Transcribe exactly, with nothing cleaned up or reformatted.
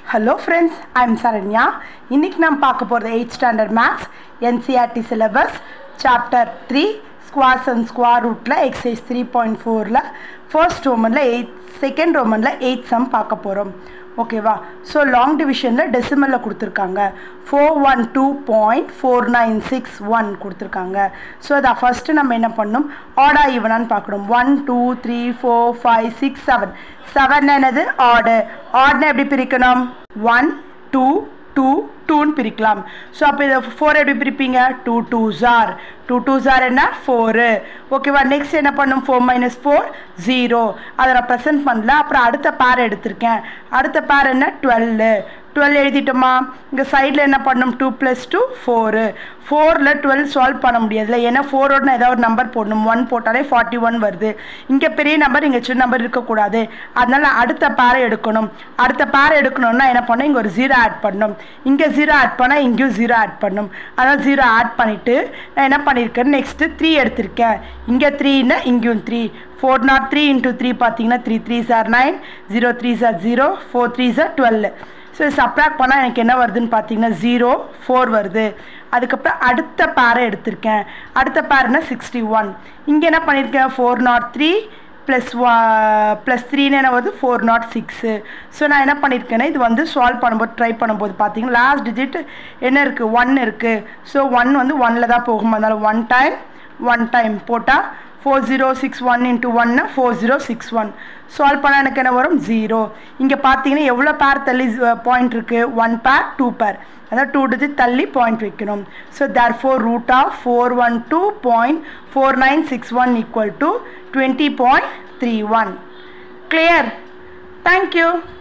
Hello friends, I am Saranya. இன்னைக்கு நாம் பார்க்க போறது eighth standard maths N C E R T syllabus chapter three squares and square root ல exercise three point four ல first Roman ல eight second Roman ல eight sum பார்க்க போறோம். ஓகேவா? So long division ல decimal ல கொடுத்திருக்காங்க. four hundred twelve point four nine six one கொடுத்திருக்காங்க. So அத first நம்ம என்ன பண்ணனும்? odd even ஆன்னு பார்க்கணும். one two three four five six seven. seven என்னது odd. odd னா எப்படி பிரிக்கணும்? one two two two ன்னு பிரிக்கலாம். So அப்ப இத four எப்படி பிரிப்பீங்க? two twos are. two twos are என்ன? four. ஓகேவா? next என்ன பண்ணும்? four minus four zero. அத நான் present பண்ணல. அப்புறம் அடுத்த pair எடுத்துர்க்கேன். அடுத்த pair என்ன? twelve. twelve எழுதிட்டோமா? இங்க சைடுல என்ன பண்ணும்? two plus two four. four ல twelve சால்வ் பண்ண முடியாதுல. ஏனா four ஓட ஏதாவது ஒரு நம்பர் போடணும். one போட்டாலே forty-one வருது. இங்க பெரிய நம்பர் இங்க சின்ன நம்பர் இருக்க கூடாது. அதனால அடுத்த pair எடுக்கணும். அடுத்த pair எடுக்கணும்னா என்ன பண்ணனும்? இங்க ஒரு zero ஆட் பண்ணனும். இங்க zero ஆட் பண்ணா இங்க zero ஆட் பண்ணனும். அதான் zero ஆட் பண்ணிட்டு நான் என்ன பண்ணிருக்கேன்? next three எடுத்துர்க்கேன். இங்க three னா இங்கயும் three. four oh three into three பாத்தீங்கன்னா three threes are nine, zero threes are zero, four threes are twelve. So subtract பண்ணா எனக்கு என்ன வருதுன்னு பாத்தீங்கன்னா zero four வருது. அதுக்கு அப்புறம் அடுத்த pair எடுத்துர்க்கேன். அடுத்த pair என்ன sixty-one. இங்க என்ன பண்ணிருக்கேன்? four oh three plus plus three னு என்ன வருது? four oh six. சோ நான் என்ன பண்ணிருக்கேன்னா இது வந்து சால்வ் பண்ணும்போது ட்ரை பண்ணும்போது பாத்தீங்கன்னா லாஸ்ட் டிஜிட் என்ன இருக்கு? one இருக்கு. சோ one வந்து one ல தான் போகும். அதனால one time one time போட்டா four zero six one into one னா four zero six one. Solve பண்ணா எனக்கு என்ன வரும்? zero. இங்க பாத்தீங்கன்னா எவ்வளவு pair தள்ளி பாயிண்ட் இருக்கு? one pair, two pair. அதான் two digit தள்ளி பாயிண்ட் வைக்கணும். So therefore root of four hundred twelve point four nine six one equal to twenty point three one. Clear? Thank you.